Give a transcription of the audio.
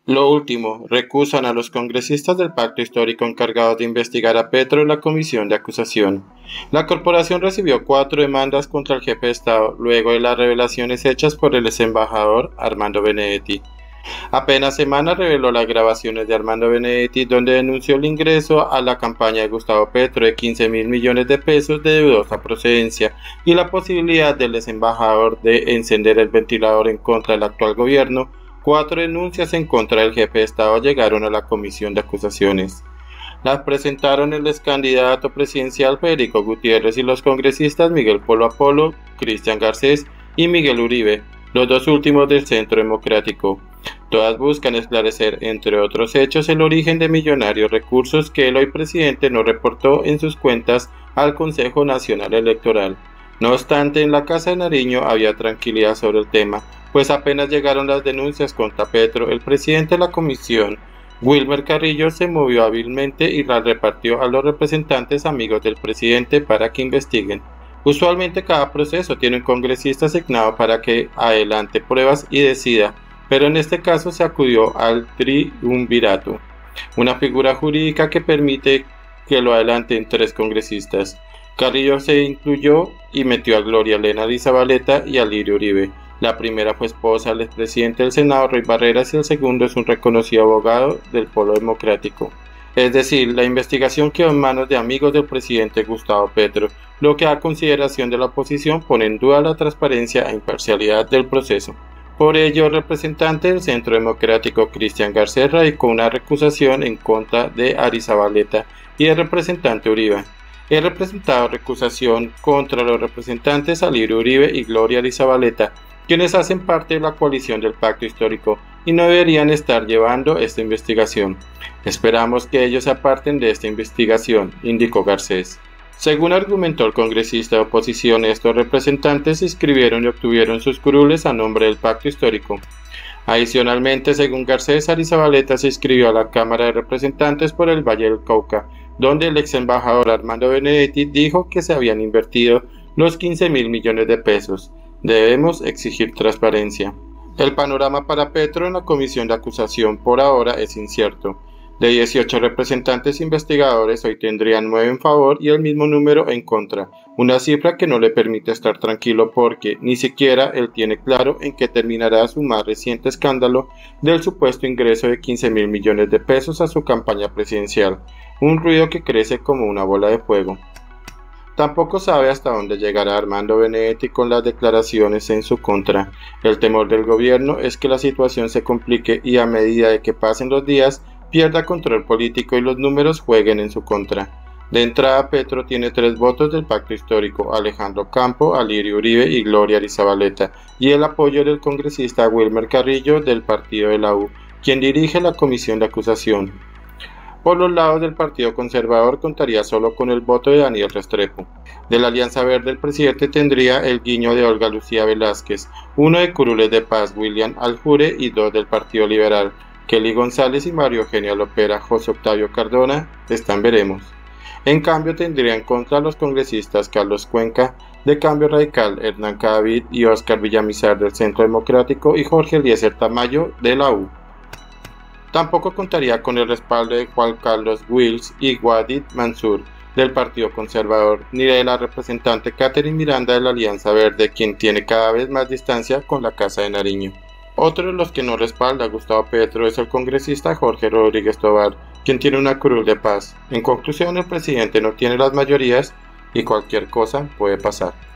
Lo último, recusan a los congresistas del pacto histórico encargados de investigar a Petro en la comisión de acusación. La corporación recibió 4 demandas contra el jefe de Estado luego de las revelaciones hechas por el exembajador Armando Benedetti. Apenas semanas reveló las grabaciones de Armando Benedetti donde denunció el ingreso a la campaña de Gustavo Petro de 15.000 millones de pesos de dudosa procedencia y la posibilidad del exembajador de encender el ventilador en contra del actual gobierno. 4 denuncias en contra del jefe de Estado llegaron a la comisión de acusaciones. Las presentaron el excandidato presidencial Federico Gutiérrez y los congresistas Miguel Polo Apolo, Cristian Garcés y Miguel Uribe, los dos últimos del Centro Democrático. Todas buscan esclarecer, entre otros hechos, el origen de millonarios recursos que el hoy presidente no reportó en sus cuentas al Consejo Nacional Electoral. No obstante, en la Casa de Nariño había tranquilidad sobre el tema, pues apenas llegaron las denuncias contra Petro, el presidente de la comisión, Wilmer Carrillo, se movió hábilmente y las repartió a los representantes amigos del presidente para que investiguen. Usualmente cada proceso tiene un congresista asignado para que adelante pruebas y decida, pero en este caso se acudió al triunvirato, una figura jurídica que permite que lo adelanten 3 congresistas. Carrillo se incluyó y metió a Gloria Elena Arizabaleta y a Lirio Uribe. La primera fue esposa del expresidente del Senado, Roy Barreras, y el segundo es un reconocido abogado del Polo Democrático. Es decir, la investigación quedó en manos de amigos del presidente Gustavo Petro, lo que a consideración de la oposición pone en duda la transparencia e imparcialidad del proceso. Por ello, el representante del Centro Democrático Cristian Garcés radicó una recusación en contra de Arizabaleta y el representante Uribe. He representado recusación contra los representantes Alirio Uribe y Gloria Arizabaleta, quienes hacen parte de la coalición del pacto histórico y no deberían estar llevando esta investigación. Esperamos que ellos se aparten de esta investigación, indicó Garcés. Según argumentó el congresista de oposición, estos representantes se inscribieron y obtuvieron sus curules a nombre del pacto histórico. Adicionalmente, según Garcés, Arizabaleta se inscribió a la Cámara de Representantes por el Valle del Cauca, donde el ex embajador Armando Benedetti dijo que se habían invertido los 15.000 millones de pesos. Debemos exigir transparencia. El panorama para Petro en la comisión de acusación por ahora es incierto. De 18 representantes investigadores, hoy tendrían 9 en favor y el mismo número en contra, una cifra que no le permite estar tranquilo porque ni siquiera él tiene claro en qué terminará su más reciente escándalo del supuesto ingreso de 15.000 millones de pesos a su campaña presidencial, un ruido que crece como una bola de fuego. Tampoco sabe hasta dónde llegará Armando Benedetti con las declaraciones en su contra. El temor del gobierno es que la situación se complique y a medida de que pasen los días, pierda control político y los números jueguen en su contra. De entrada, Petro tiene 3 votos del pacto histórico: Alejandro Campo, Alirio Uribe y Gloria Arizabaleta, y el apoyo del congresista Wilmer Carrillo del partido de la U, quien dirige la comisión de acusación. Por los lados del Partido Conservador contaría solo con el voto de Daniel Restrepo. De la Alianza Verde, el presidente tendría el guiño de Olga Lucía Velázquez, 1 de Curules de Paz, William Aljure, y 2 del Partido Liberal. Kelly González y Mario Eugenio Lopera, José Octavio Cardona, están veremos. En cambio, tendría en contra a los congresistas Carlos Cuenca, de Cambio Radical, Hernán Cadavid y Óscar Villamizar, del Centro Democrático, y Jorge Eliezer Tamayo, de la U. Tampoco contaría con el respaldo de Juan Carlos Wills y Wadid Mansur, del Partido Conservador, ni de la representante Catherine Miranda de la Alianza Verde, quien tiene cada vez más distancia con la Casa de Nariño. Otro de los que no respalda a Gustavo Petro es el congresista Jorge Rodríguez Tovar, quien tiene una curul de paz. En conclusión, el presidente no tiene las mayorías y cualquier cosa puede pasar.